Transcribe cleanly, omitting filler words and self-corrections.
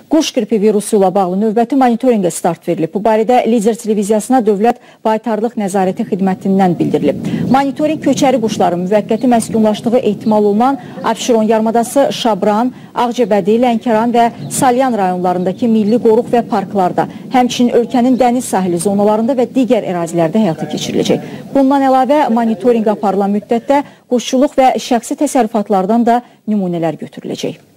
Quş qripi virusu ilə bağlı növbəti monitorinqə start verilib. Bu barədə Lider televiziyasına Dövlət Baytarlıq Nəzarəti Xidmətindən bildirilib. Monitorinq köçəri quşların müvəqqəti məskunlaşdığı ehtimal olunan Abşeron yarımadası, Şabran, Ağcabədi, Lənkəran və Salyan rayonlarındakı milli qoruq və parklarda, həmçinin ölkənin dəniz sahili zonalarında və digər ərazilərdə həyata keçiriləcək. Bundan əlavə monitorinq aparılan müddətdə quşçuluq və şəxsi təsərrüfatlardan da nümunələr götürüləcək.